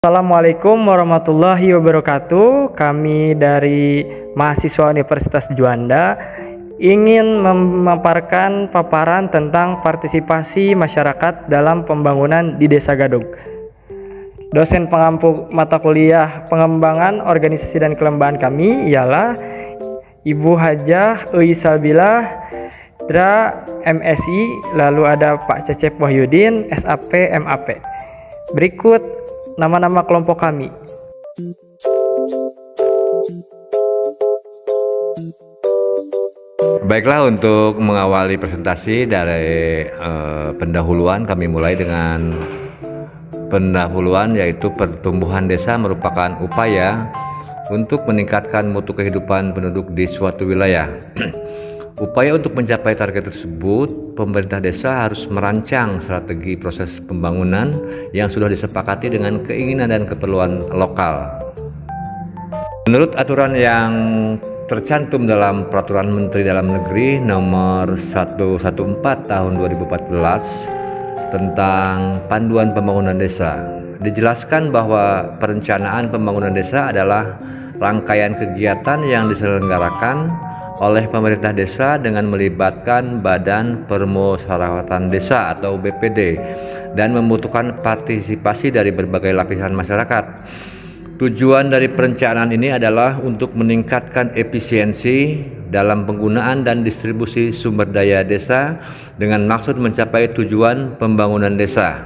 Assalamualaikum warahmatullahi wabarakatuh. Kami dari mahasiswa Universitas Juanda ingin memaparkan paparan tentang partisipasi masyarakat dalam pembangunan di Desa Gadog. Dosen pengampu mata kuliah pengembangan organisasi dan kelembagaan kami ialah Ibu Hajah Salbilah Dra MSI, lalu ada Pak Cecep Wahyudin SAP MAP. Berikut nama-nama kelompok kami. Baiklah, untuk mengawali presentasi dari pendahuluan, kami mulai dengan pendahuluan, yaitu pertumbuhan desa merupakan upaya untuk meningkatkan mutu kehidupan penduduk di suatu wilayah. Upaya untuk mencapai target tersebut, pemerintah desa harus merancang strategi proses pembangunan yang sudah disepakati dengan keinginan dan keperluan lokal. Menurut aturan yang tercantum dalam Peraturan Menteri Dalam Negeri Nomor 114 Tahun 2014 tentang Panduan Pembangunan Desa, dijelaskan bahwa perencanaan pembangunan desa adalah rangkaian kegiatan yang diselenggarakan oleh pemerintah desa dengan melibatkan Badan Permusyawaratan Desa atau BPD dan membutuhkan partisipasi dari berbagai lapisan masyarakat. Tujuan dari perencanaan ini adalah untuk meningkatkan efisiensi dalam penggunaan dan distribusi sumber daya desa dengan maksud mencapai tujuan pembangunan desa.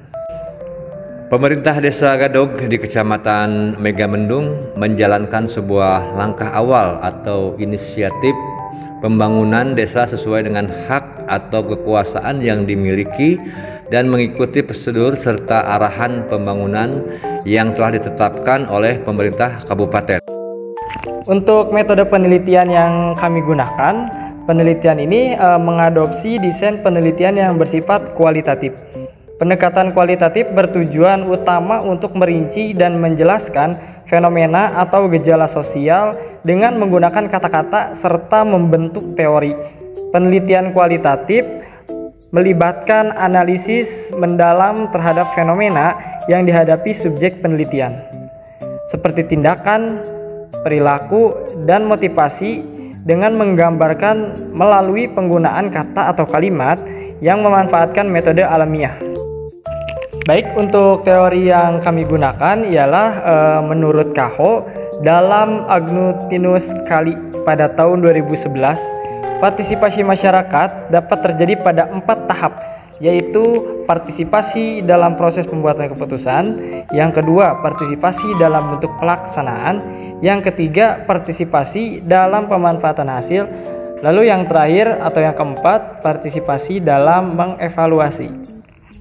Pemerintah Desa Gadog di Kecamatan Megamendung menjalankan sebuah langkah awal atau inisiatif pembangunan desa sesuai dengan hak atau kekuasaan yang dimiliki dan mengikuti prosedur serta arahan pembangunan yang telah ditetapkan oleh pemerintah kabupaten. Untuk metode penelitian yang kami gunakan, penelitian ini mengadopsi desain penelitian yang bersifat kualitatif. Pendekatan kualitatif bertujuan utama untuk merinci dan menjelaskan fenomena atau gejala sosial dengan menggunakan kata-kata serta membentuk teori. Penelitian kualitatif melibatkan analisis mendalam terhadap fenomena yang dihadapi subjek penelitian, seperti tindakan, perilaku, dan motivasi dengan menggambarkan melalui penggunaan kata atau kalimat yang memanfaatkan metode alamiah. Baik, untuk teori yang kami gunakan ialah menurut Kaho dalam Agustinus Kali pada tahun 2011, partisipasi masyarakat dapat terjadi pada 4 tahap, yaitu partisipasi dalam proses pembuatan keputusan, yang kedua partisipasi dalam bentuk pelaksanaan, yang ketiga partisipasi dalam pemanfaatan hasil, lalu yang terakhir atau yang keempat partisipasi dalam mengevaluasi.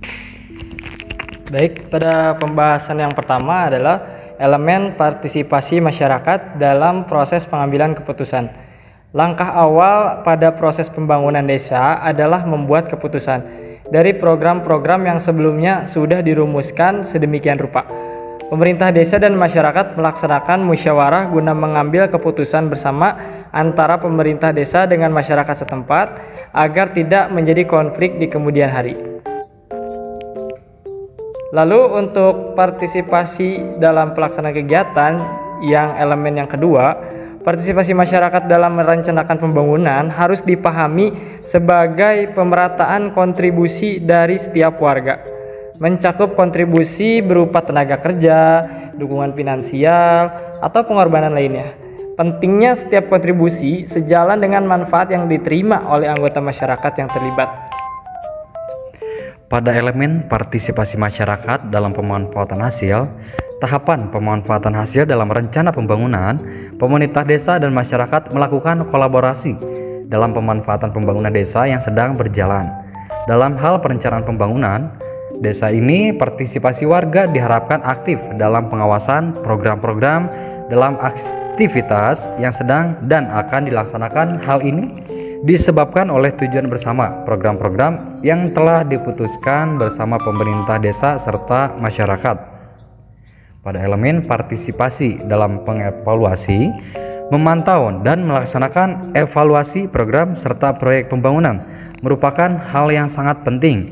Baik, pada pembahasan yang pertama adalah elemen partisipasi masyarakat dalam proses pengambilan keputusan. Langkah awal pada proses pembangunan desa adalah membuat keputusan dari program-program yang sebelumnya sudah dirumuskan sedemikian rupa. Pemerintah desa dan masyarakat melaksanakan musyawarah guna mengambil keputusan bersama antara pemerintah desa dengan masyarakat setempat agar tidak menjadi konflik di kemudian hari. Lalu untuk partisipasi dalam pelaksanaan kegiatan yang elemen yang kedua, partisipasi masyarakat dalam merencanakan pembangunan harus dipahami sebagai pemerataan kontribusi dari setiap warga, mencakup kontribusi berupa tenaga kerja, dukungan finansial, atau pengorbanan lainnya. Pentingnya setiap kontribusi sejalan dengan manfaat yang diterima oleh anggota masyarakat yang terlibat. Pada elemen partisipasi masyarakat dalam pemanfaatan hasil, tahapan pemanfaatan hasil dalam rencana pembangunan, pemerintah desa dan masyarakat melakukan kolaborasi dalam pemanfaatan pembangunan desa yang sedang berjalan. Dalam hal perencanaan pembangunan desa ini, partisipasi warga diharapkan aktif dalam pengawasan program-program dalam aktivitas yang sedang dan akan dilaksanakan. Hal ini disebabkan oleh tujuan bersama program-program yang telah diputuskan bersama pemerintah desa serta masyarakat. Pada elemen partisipasi dalam pengevaluasi, memantau dan melaksanakan evaluasi program serta proyek pembangunan merupakan hal yang sangat penting.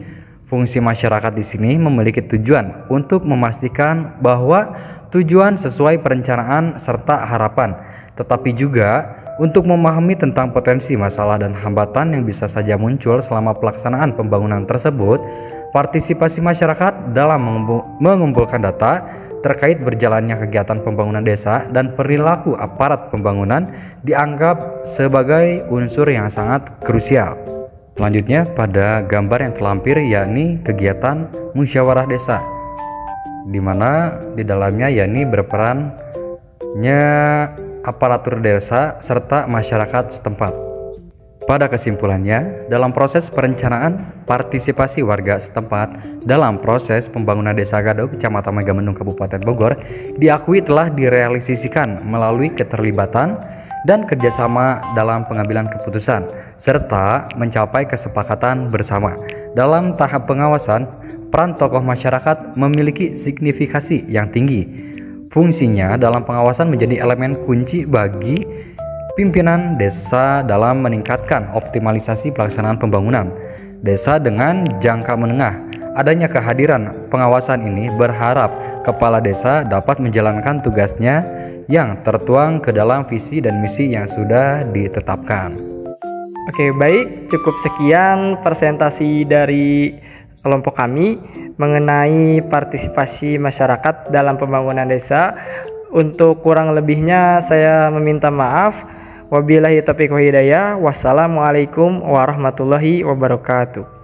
Fungsi masyarakat di sini memiliki tujuan untuk memastikan bahwa tujuan sesuai perencanaan serta harapan, tetapi juga untuk memahami tentang potensi masalah dan hambatan yang bisa saja muncul selama pelaksanaan pembangunan tersebut. Partisipasi masyarakat dalam mengumpulkan data terkait berjalannya kegiatan pembangunan desa dan perilaku aparat pembangunan dianggap sebagai unsur yang sangat krusial. Selanjutnya pada gambar yang terlampir yakni kegiatan musyawarah desa, di mana di dalamnya yakni berperannya aparatur desa serta masyarakat setempat. Pada kesimpulannya, dalam proses perencanaan partisipasi warga setempat dalam proses pembangunan Desa Gado, Kecamatan Megamendung, Kabupaten Bogor diakui telah direalisasikan melalui keterlibatan dan kerjasama dalam pengambilan keputusan, serta mencapai kesepakatan bersama. Dalam tahap pengawasan, peran tokoh masyarakat memiliki signifikasi yang tinggi. Fungsinya dalam pengawasan menjadi elemen kunci bagi pimpinan desa dalam meningkatkan optimalisasi pelaksanaan pembangunan desa dengan jangka menengah. Adanya kehadiran pengawasan ini berharap kepala desa dapat menjalankan tugasnya yang tertuang ke dalam visi dan misi yang sudah ditetapkan. Oke, baik, cukup sekian presentasi dari kelompok kami mengenai partisipasi masyarakat dalam pembangunan desa. Untuk kurang lebihnya saya meminta maaf. Wabillahi taufiq wal hidayah. Wassalamualaikum warahmatullahi wabarakatuh.